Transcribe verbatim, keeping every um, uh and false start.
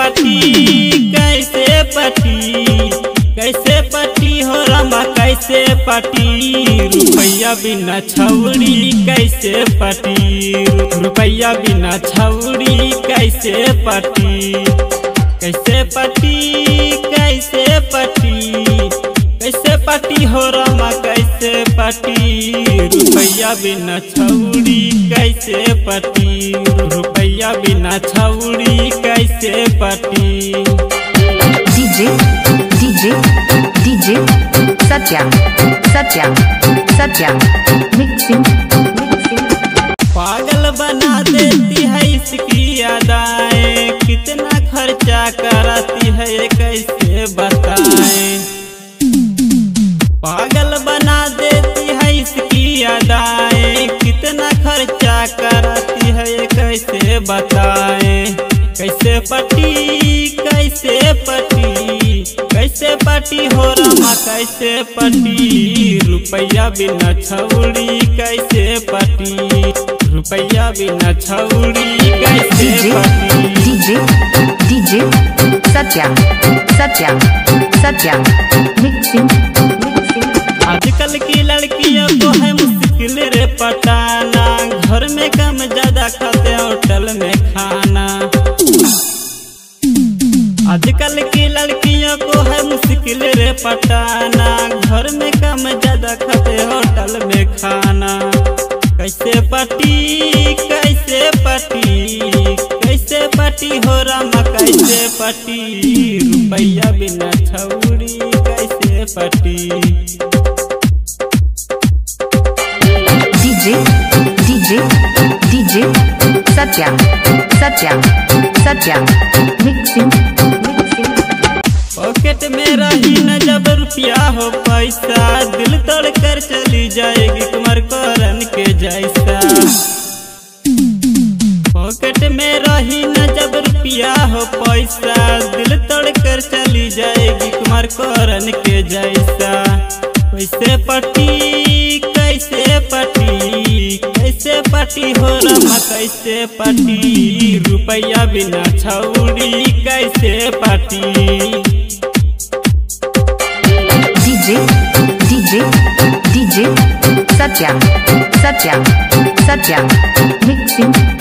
पटी कैसे पटी कैसे पटी हो रमा कैसे पटी रुपया बिना छौड़ी कैसे पटी रुपया बिना छौड़ी कैसे पटी कैसे पटी कैसे पटी कैसे पटी हो रमा कैसे पटी रुपया बिना छौड़ी कैसे पटी रुपया बिना छौड़ी कैसे पटी। डीजे डीजे डीजे सत्या सत्या सत्या मिक्सिंग पागल बना देती है इसकी अदाएं कितना खर्चा कराती है ये कैसे बताएं। पागल बना देती है इसकी अदाएं कितना खर्चा कराती है ये कैसे बताएं। कैसे पटी कैसे पटी कैसे पटी हो रमा कैसे पटी रुपया बिना छौड़ी कैसे पटी रुपया बिना छौड़ी कैसे पटी। डीजे डीजे सत्या सत्या सत्या मिक्सिंग आजकल की लड़कियों को है मुश्किल रे पटाना घर में कम ज्यादा खाते होटल में खाना। आजकल की लड़कियों को है मुश्किल रे पटाना घर में कम ज्यादा खाते होटल में खाना। कैसे पटी कैसे पटी कैसे पटी हो रमा कैसे पटी रुपया बिना छौड़ी कैसे पटी। डीजे डीजे डीजे सत्या सत्या सत्या मिक्सिंग पॉकेट में रही न जब रुपया हो पैसा दिल तोड़ कर चली जाएगी कुमार करण के जैसा। पॉकेट में रही न जब रुपया हो पैसा दिल तोड़ कर चली जाएगी कुमार करण के जैसा। कैसे पटी कैसे पटी कैसे पटी हो रमा कैसे पटी रुपया बिना छौड़ी कैसे पटी। डीजे डीजे डीजे सत्या सत्या सत्या मिक्सिंग